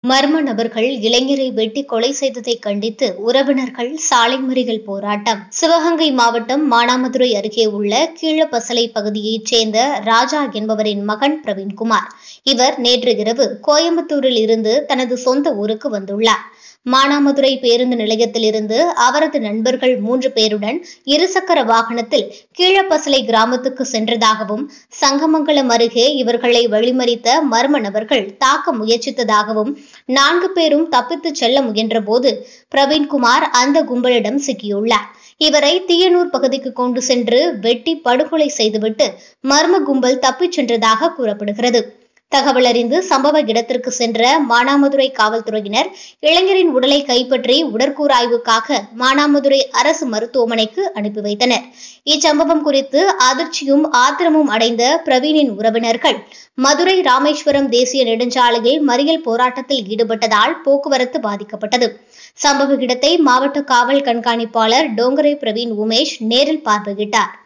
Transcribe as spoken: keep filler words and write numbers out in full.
மர்ம நபர்கள் இளைஞரை வெட்டி கொலை செய்ததை கண்டித்து உறவினர்கள் சாலை மறியல் போராட்டம். சிவகங்கை மாவட்டம் மானாமதுரை அருகே உள்ள கீழப்பசலை பகுதியைச் சேர்ந்த ராஜா என்பவரின் மகன் பிரவீன்குமார். இவர் நேற்று இரவு கோயம்புத்தூரில் இருந்து தனது சொந்த ஊருக்கு வந்துள்ளார். மானாமதுரை பேருந்து நிலையத்திலிருந்து அவரது நண்பர்கள் மூன்று பேருடன் இருசக்கர வாகனத்தில் கீழப்பசலை கிராமத்துக்கு சென்றதாகவும், சங்கமங்கலம் அருகே இவர்களை வழிமறித்த மர்ம நபர்கள் தாக்க முயற்சித்ததாகவும், நான்கு பேரும் தப்பித்துச் செல்ல முயன்றபோது பிரவீன்குமார் அந்த கும்பலிடம் சிக்கியுள்ளார். இவரை தீயனூர் பகுதிக்கு கொண்டு சென்று வெட்டி படுகொலை செய்துவிட்டு மர்ம கும்பல் தப்பிச் சென்றதாக கூறப்படுகிறது. தகவல் அறிந்து சம்பவ இடத்திற்கு சென்ற மானாமதுரை காவல்துறையினர் இளைஞரின் உடலை கைப்பற்றி உடற்கூறாய்வுக்காக மானாமதுரை அரசு மருத்துவமனைக்கு அனுப்பி வைத்தனர். இச்சம்பவம் குறித்து அதிர்ச்சியும் ஆத்திரமும் அடைந்த பிரவீனின் உறவினர்கள் மதுரை ராமேஸ்வரம் தேசிய நெடுஞ்சாலையில் மறியல் போராட்டத்தில் ஈடுபட்டதால் போக்குவரத்து பாதிக்கப்பட்டது. சம்பவ இடத்தை மாவட்ட காவல் கண்காணிப்பாளர் டோங்கரை பிரவீன் உமேஷ் நேரில் பார்வையிட்டார்.